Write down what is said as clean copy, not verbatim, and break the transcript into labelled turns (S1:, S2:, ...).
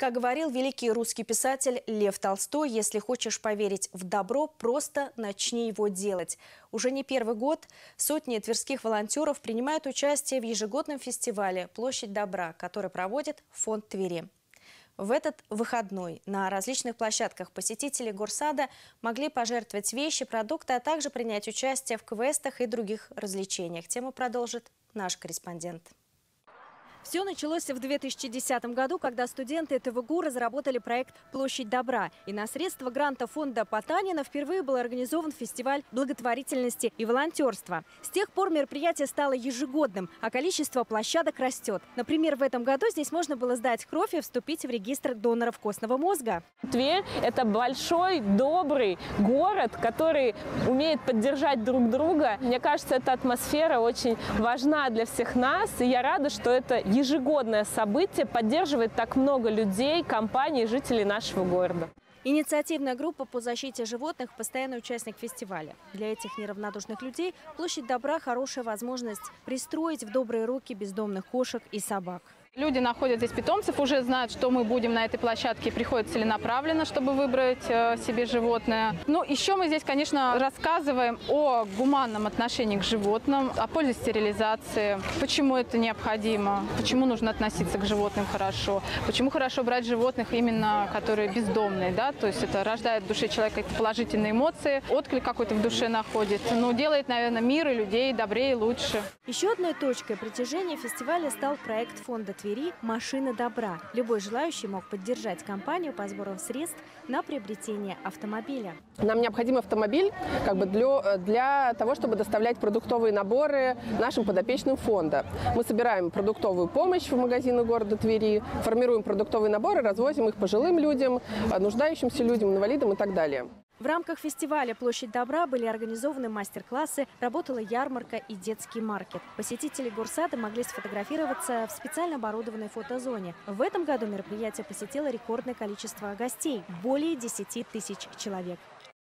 S1: Как говорил великий русский писатель Лев Толстой, если хочешь поверить в добро, просто начни его делать. Уже не первый год сотни тверских волонтеров принимают участие в ежегодном фестивале «Площадь добра», который проводит фонд Твери. В этот выходной на различных площадках посетители горсада могли пожертвовать вещи, продукты, а также принять участие в квестах и других развлечениях. Тему продолжит наш корреспондент. Все началось в 2010 году, когда студенты ТВГУ разработали проект «Площадь добра». И на средства гранта фонда Потанина впервые был организован фестиваль благотворительности и волонтерства. С тех пор мероприятие стало ежегодным, а количество площадок растет. Например, в этом году здесь можно было сдать кровь и вступить в регистр доноров костного мозга.
S2: Тверь – это большой, добрый город, который умеет поддержать друг друга. Мне кажется, эта атмосфера очень важна для всех нас, и я рада, что это ежегодное событие поддерживает так много людей, компаний, жителей нашего города.
S1: Инициативная группа по защите животных – постоянный участник фестиваля. Для этих неравнодушных людей «Площадь добра» – хорошая возможность пристроить в добрые руки бездомных кошек и собак.
S3: Люди находят здесь питомцев, уже знают, что мы будем на этой площадке, приходят целенаправленно, чтобы выбрать себе животное. Ну, еще мы здесь, конечно, рассказываем о гуманном отношении к животным, о пользе стерилизации, почему это необходимо, почему нужно относиться к животным хорошо, почему хорошо брать животных именно, которые бездомные, да, то есть это рождает в душе человека какие-то положительные эмоции, отклик какой-то в душе находит, ну, делает, наверное, мир и людей добрее и лучше.
S1: Еще одной точкой притяжения фестиваля стал проект фонда Твери «Машина добра». Любой желающий мог поддержать кампанию по сбору средств на приобретение автомобиля.
S4: Нам необходим автомобиль для того, чтобы доставлять продуктовые наборы нашим подопечным фонда. Мы собираем продуктовую помощь в магазины города Твери, формируем продуктовые наборы, развозим их пожилым людям, нуждающимся людям, инвалидам и так далее.
S1: В рамках фестиваля «Площадь добра» были организованы мастер-классы, работала ярмарка и детский маркет. Посетители горсада могли сфотографироваться в специально оборудованной фотозоне. В этом году мероприятие посетило рекордное количество гостей – более 10 тысяч человек.